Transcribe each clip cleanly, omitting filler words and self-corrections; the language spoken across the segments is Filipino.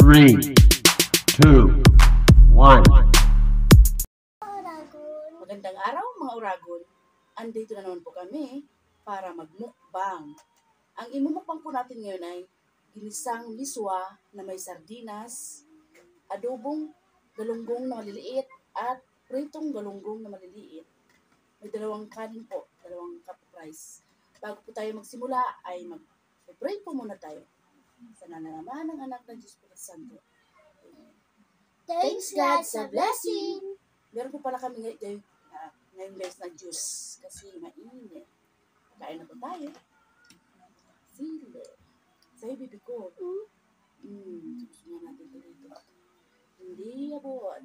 3, 2, 1. Magandang araw mga Uragon. Andito na naman po kami para magmukbang. Ang imumukbang po natin ngayon ay ginisang miswa na may sardinas, adobong galunggong na maliliit at pritong galunggong na maliliit. May dalawang kanin po, dalawang cup rice. Bago po tayo magsimula ay mag-pray po muna tayo. Sana na naman ang anak ng Diyos Espiritu Santo. Thanks God sa blessing. Meron po pala kami ngayon guys na juice kasi mainit. Kain na po tayo. Sili. Sa'yo bibi ko. Gusto nga natin ito dito. Hindi abot.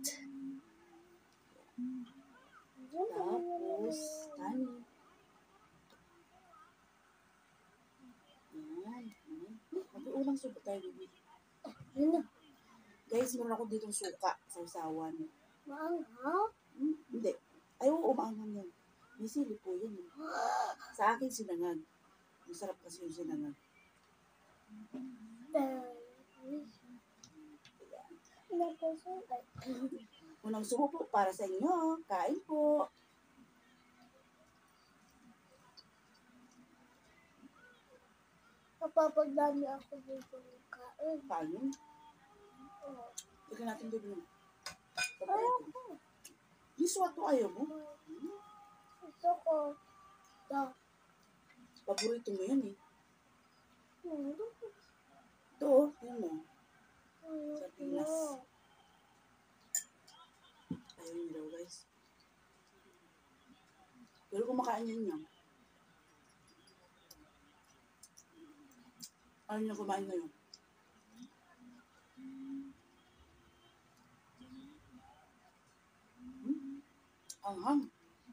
Tapos, kanin. Yan. Mag-uunang subo tayo, bibi. Yun na. Guys, meron ako ditong suka sa usawan. Maanghang? Hindi. Ay, oo, maanghang yan. May sili po yan. Sa akin, sinangag. Masarap kasi yung sinangag. Unang subo po para sa inyo. Kain po. Napapagdami ako dito ng kain. Kain. Tignan natin doon. Ayaw ko. Miswa to ayaw mo. Gusto ko. Paborito mo yan eh. Ayaw Ito oh, yun mo. Sardinas. Ayaw niyo daw guys. Pero kumakain yan niya. Ano niya kumain ngayon? Anghang.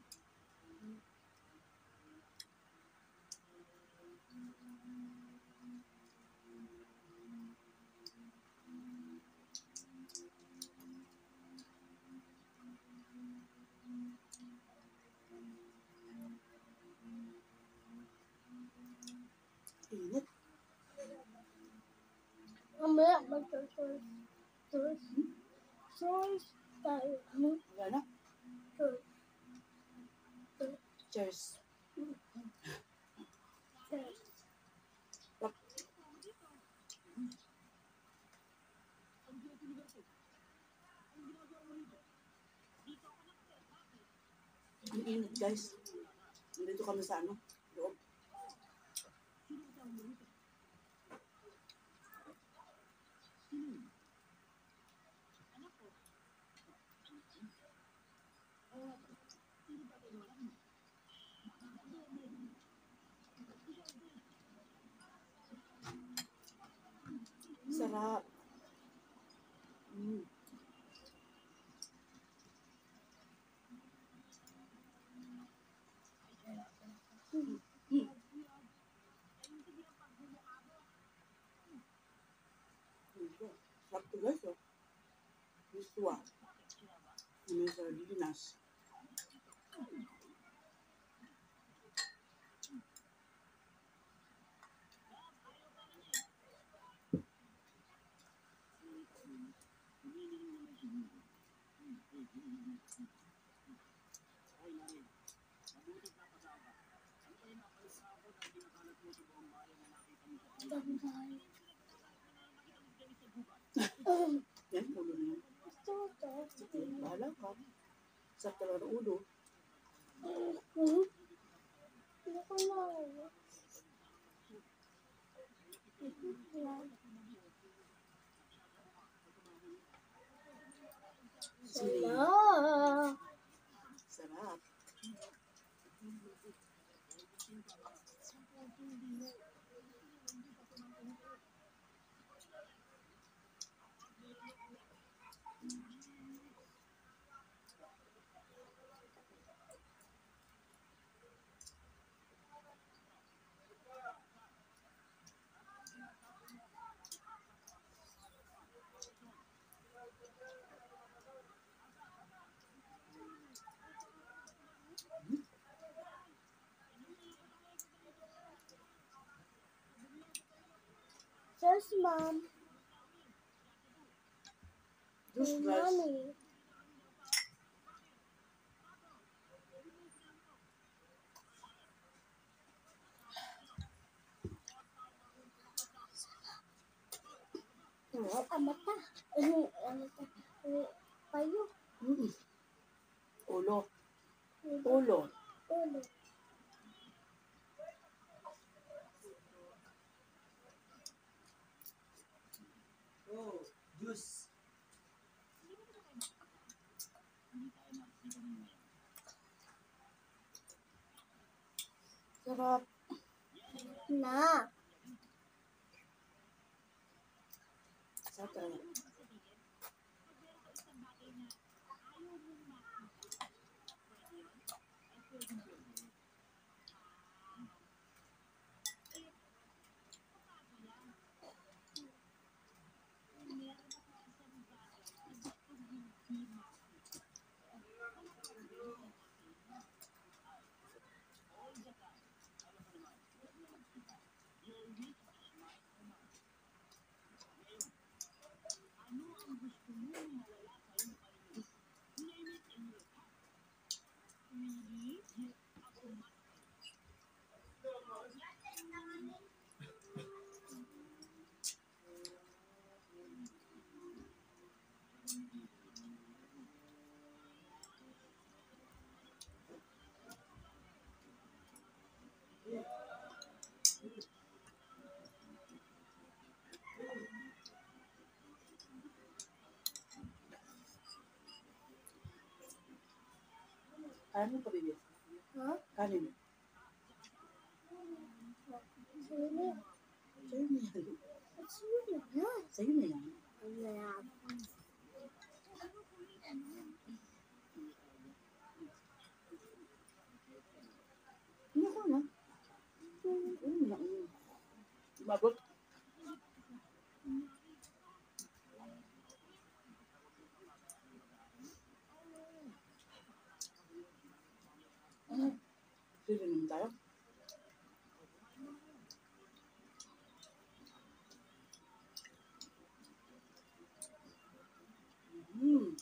Init. Mamaya mag-source tayo. Wala na. Cheers. Ang init guys. Nandito kami sa loob. Sarap. Sarap to guys oh. Miswa. May sardinas. Yan, ulo na yan. Sige, bahala ka. Sarap talaga ng ulo. Sige. Sarap. Yes, Mom. Juice, guys. Mommy. Amata. Amata. Payo. Mm. Ulo. Ulo. Ulo. Oh, juice. Sarap. Na. Sarap talaga. Kanin pa, baby. Ha? Kanin. Sino? Sa'yo na yan. Sino na? Sa'yo na yan. Wala. Hindi ko na. Na. Mabot. Sili naman tayo. Mm.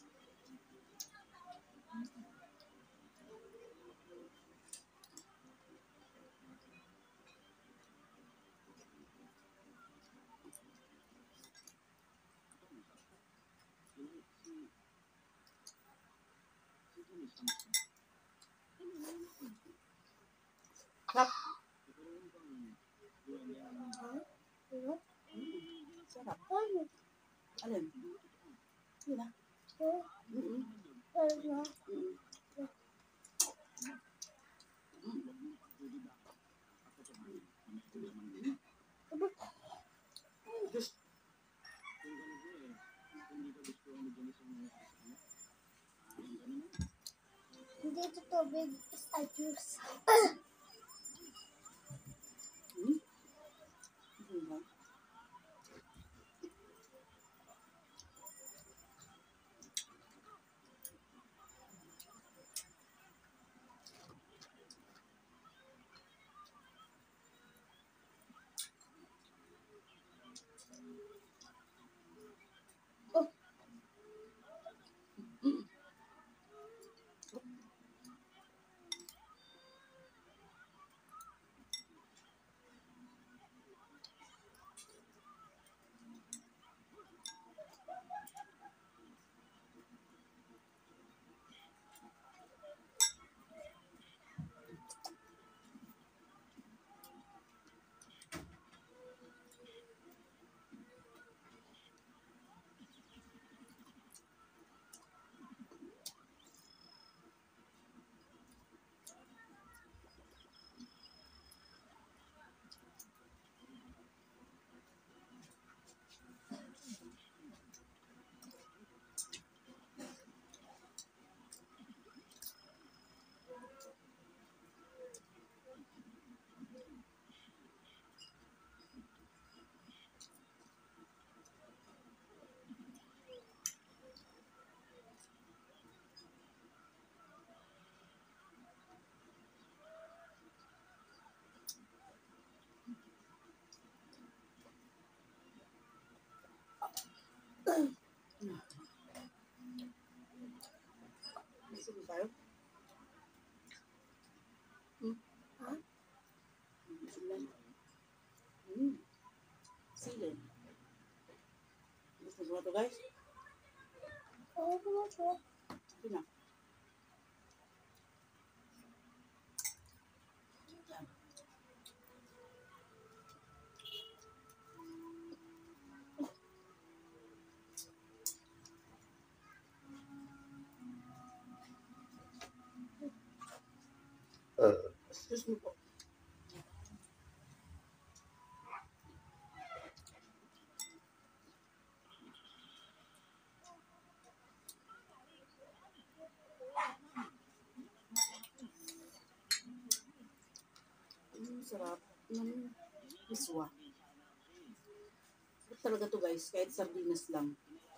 Sarap. Ano? Sarap. Ano? Alin? Yun na. Mm-mm. Ano? Mm-mm. Just Hindi ito tubig. Basta juice. yun lang. sili. Gusto mo na to guys? Oo, po. Ito na. Excuse me po. Sarap ng miswa. Sarap talaga to guys, kahit sardinas lang.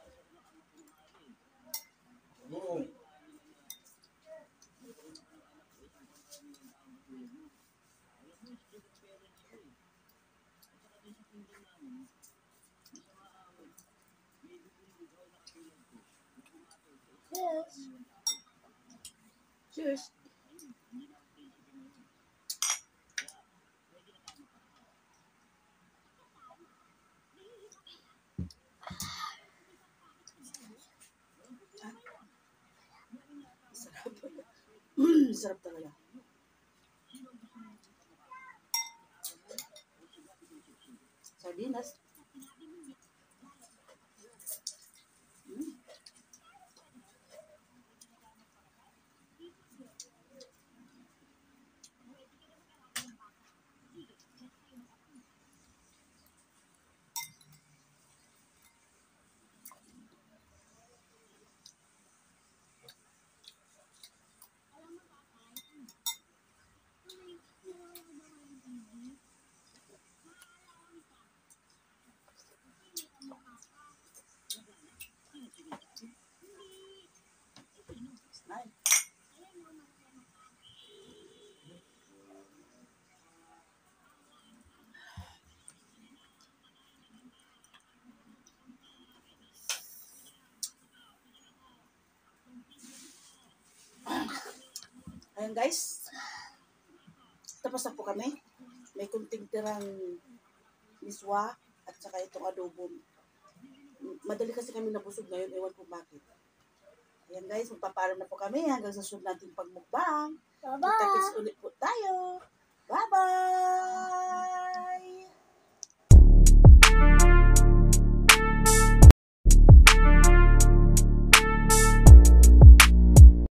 Yes. Cheers! Sarap. Sarap talaga. Sardinas. Nice. Ayan guys, tapos na po kami. May kunting tirang miswa at saka itong adobo. Madali kasi kami nabusog ngayon, ewan ko bakit. Ayan guys, magpapaalam na po kami hanggang sa sunod nating pagmukbang. Bye-bye. Kita-kits ulit po tayo. Bye-bye!